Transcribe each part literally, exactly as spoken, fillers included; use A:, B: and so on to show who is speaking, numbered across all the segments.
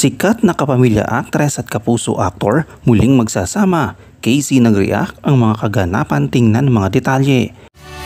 A: Sikat na kapamilya actress at kapuso actor muling magsasama. Casey nag-react ang mga kaganapan, tingnan mga detalye.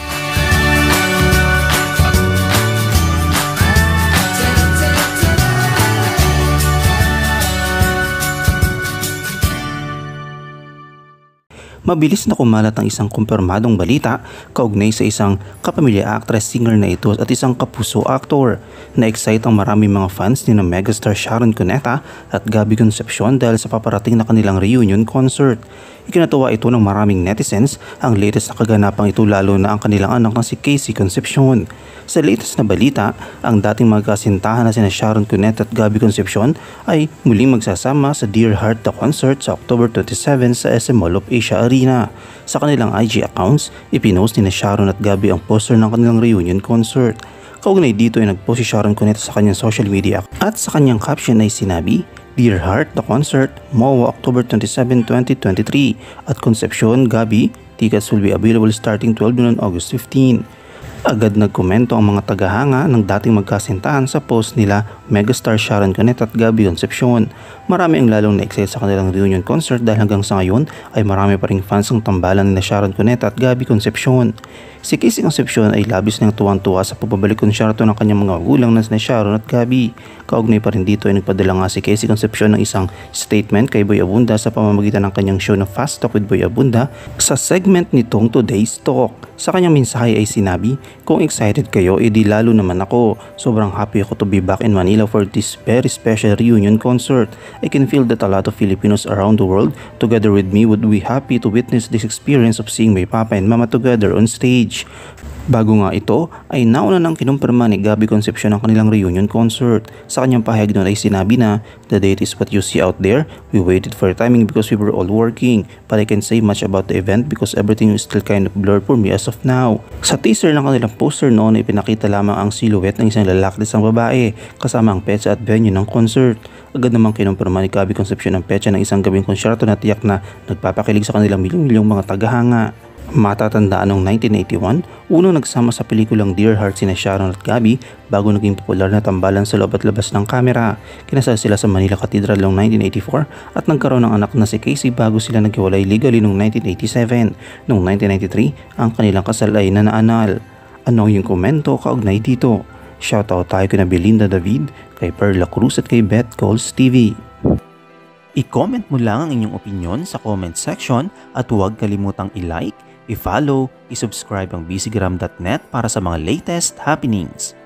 A: Mabilis na kumalat ang isang kumpirmadong balita kaugnay sa isang kapamilya actress, singer na ito at isang kapuso actor. Na-excite ang maraming mga fans ni na megastar Sharon Cuneta at Gabby Concepcion dahil sa paparating na kanilang reunion concert. Ikinatuwa ito ng maraming netizens ang latest na kaganapang ito, lalo na ang kanilang anak na si Casey Concepcion. Sa latest na balita, ang dating magkasintahan na sina Sharon Cuneta at Gabby Concepcion ay muling magsasama sa Dear Heart The Concert sa October twenty-seven sa S M Mall of Asia Arena. Sa kanilang I G accounts, ipinost ni na Sharon at Gabby ang poster ng kanilang reunion concert. Kaugnay dito ay nagpost si Sharon Cuneta sa kanyang social media at sa kanyang caption ay sinabi, Dear Heart The Concert, M O A October twenty-seven, twenty twenty-three at Concepcion, Gabby, tickets will be available starting twelve noon on August fifteenth. Agad nagkomento ang mga tagahanga ng dating magkasintahan sa post nila megastar Sharon Cuneta at Gabby Concepcion. Marami ang lalong na-excite sa kanilang reunion concert dahil hanggang sa ngayon ay marami pa ring fans ang tambalan ni Sharon Cuneta at Gabby Concepcion. Si Casey Concepcion ay labis nang tuwang-tuwa sa pagbabalik konsyerto ng kanyang mga magulang na sina Sharon at Gabby. Kaugnay pa rin dito ay nagpadala nga si Casey Concepcion ng isang statement kay Boy Abunda sa pamamagitan ng kanyang show na Fast Talk with Boy Abunda sa segment nitong Today's Talk. Sa kanyang mensahe ay sinabi, kung excited kayo, edi lalo naman ako. Sobrang happy ako to be back in Manila for this very special reunion concert. I can feel that a lot of Filipinos around the world together with me would be happy to witness this experience of seeing my papa and mama together on stage. Bago nga ito ay nauna nang kinumpirma ni Gabby Concepcion ang kanilang reunion concert. Sa kanyang pahayag doon ay sinabi na, the date is what you see out there. We waited for timing because we were all working. But I can't say much about the event because everything is still kind of blurred for me as of now. Sa teaser ng kanilang poster noon ay pinakita lamang ang silhouette ng isang lalaki at isang babae kasama ang petsa at venue ng concert. Agad namang kinumpirma ni Gabby Concepcion ang petsa ng isang gabing konsyerto na tiyak na nagpapakilig sa kanilang milyong-milyong mga tagahanga. Matatandaan noong nineteen eighty-one, unang nagsama sa pelikulang Dear Heart sina Sharon at Gabby bago naging popular na tambalan sa loob at labas ng kamera. Kinasal sila sa Manila Cathedral noong nineteen eighty-four at nagkaroon ng anak na si Casey bago sila naghiwalay legally noong nineteen eighty-seven. Noong nineteen ninety-three, ang kanilang kasal ay nanaanal. Ano yung komento kaugnay dito? Shoutout tayo kina Belinda David, kay Perla Cruz at kay Beth Coles T V. I-comment mo lang ang inyong opinion sa comment section at huwag kalimutang i-like, i-follow, i-subscribe ang bcgram dot net para sa mga latest happenings.